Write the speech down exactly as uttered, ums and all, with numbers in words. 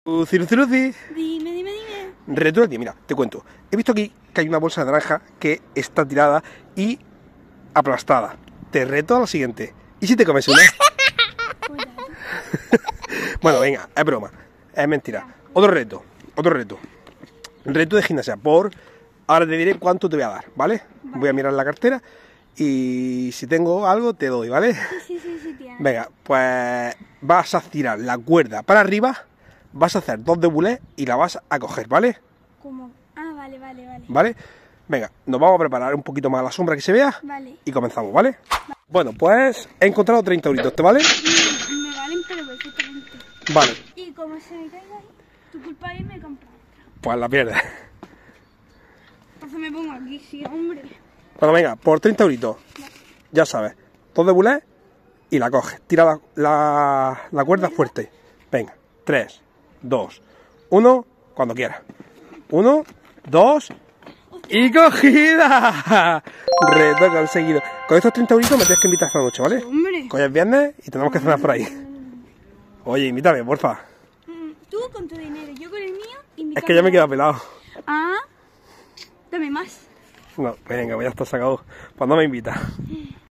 Lucy, Lucy, Lucy. Dime, dime, dime. Reto de ti, mira, te cuento. He visto aquí que hay una bolsa de naranja que está tirada y aplastada. Te reto a lo siguiente. ¿Y si te comes una? Bueno, venga, es broma. Es mentira. Otro reto, otro reto. Reto de gimnasia. Por... Ahora te diré cuánto te voy a dar, ¿vale? Vale. Voy a mirar la cartera y si tengo algo te doy, ¿vale? Sí, sí, sí, sí, tía. Venga, pues vas a tirar la cuerda para arriba, vas a hacer dos de bulé y la vas a coger, ¿vale? ¿Cómo? Ah, vale, vale, vale. ¿Vale? Venga, nos vamos a preparar un poquito más la sombra que se vea. Vale. Y comenzamos, ¿vale? Vale. Bueno, pues he encontrado treinta euritos, ¿te vale? Me, me valen, pero perfectamente. Vale. Y como se me caiga ahí, tu culpa es me compra otra. Pues la pierdes. Entonces me pongo aquí, sí, hombre. Bueno, venga, por treinta euritos, vale. Ya sabes, dos de bulé y la coges. Tira la, la, la cuerda fuerte. Venga, tres, dos, uno, cuando quieras. uno, dos y cogida. Reto conseguido. Con estos treinta euritos me tienes que invitar esta noche, ¿vale? Hombre. Hoy es viernes y tenemos que cenar por ahí. Oye, invítame, porfa. Tú con tu dinero, yo con el mío, invítame. Es que ya me he quedado pelado. Ah, dame más. No, venga, pues ya está sacado. Pues no me invitas.